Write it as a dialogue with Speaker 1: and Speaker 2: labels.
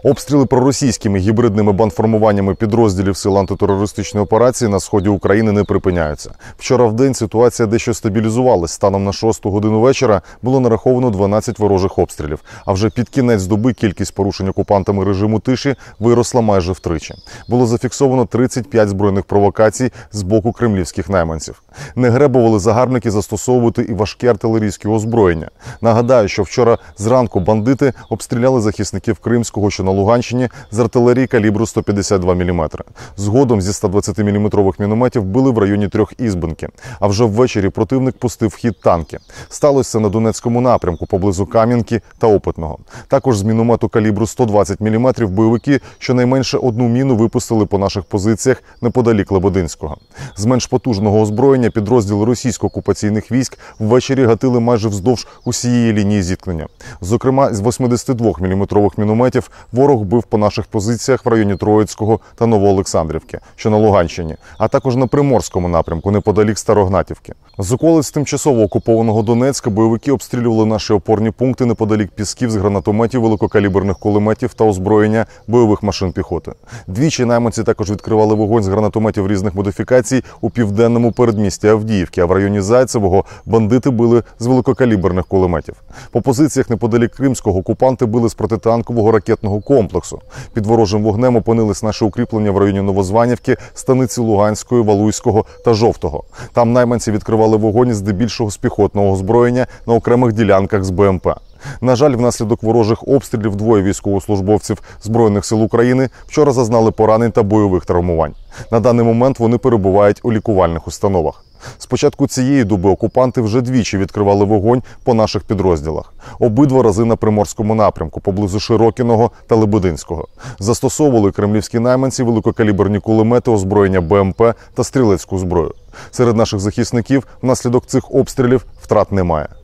Speaker 1: Обстріли проросійськими гібридними бандформуваннями підрозділів Сил антитерористичної операції на сході України не припиняються. Вчора в день ситуація дещо стабілізувалась. Станом на 6 годину вечора було нараховано 12 ворожих обстрілів. А вже під кінець доби кількість порушень окупантами режиму тиші виросла майже втричі. Було зафіксовано 35 збройних провокацій з боку кремлівських найманців. Не гребували загарбники застосовувати і важке артилерійське озброєння. Нагадаю, що вчора зранку бандити обстріляли захисників Кримського, що на Луганщині, з артилерії калібру 152 мм. Згодом зі 120-мм мінометів били в районі Трьохізбенки. А вже ввечері противник пустив в хід танки. Сталося це на Донецькому напрямку, поблизу Кам'янки та Опитного. Також з міномету калібру 120 мм бойовики щонайменше одну міну випустили по наших позиціях неподалік Лебединського. З менш потужного озброєння підрозділи російсько-окупаційних військ ввечері гатили майже вздовж усієї лінії зіткнення. Зокрема, з 82-мм мінометів ворог бив по наших позиціях в районі Троїцького та Новоолександрівки, що на Луганщині, а також на Приморському напрямку, неподалік Старогнатівки. З околиць тимчасово окупованого Донецька бойовики обстрілювали наші опорні пункти неподалік Пісків з гранатометів, великокаліберних кулеметів та озброєння бойових машин піхоти. Двічі найманці також відкривали вогонь з гранатометів різних модифікацій у південному передмісті Авдіївки, а в районі Зайцевого бандити били з великокаліберних кулеметів. По позиціях неподалік Кримського окупанти били з протитанкового ракетного комплексу. Під ворожим вогнем опинились наші укріплення в районі Новозванівки, Станиці Луганської, Валуйського та Жовтого. Там найманці відкривали вогонь здебільшого з піхотного озброєння на окремих ділянках з БМП. На жаль, внаслідок ворожих обстрілів двоє військовослужбовців Збройних сил України вчора зазнали поранень та бойових травмувань. На даний момент вони перебувають у лікувальних установах. З початку цієї доби окупанти вже двічі відкривали вогонь по наших підрозділах. Обидва рази на Приморському напрямку, поблизу Широкіного та Лебединського. Застосовували кремлівські найманці великокаліберні кулемети, озброєння БМП та стрілецьку зброю. Серед наших захисників внаслідок цих обстрілів втрат немає.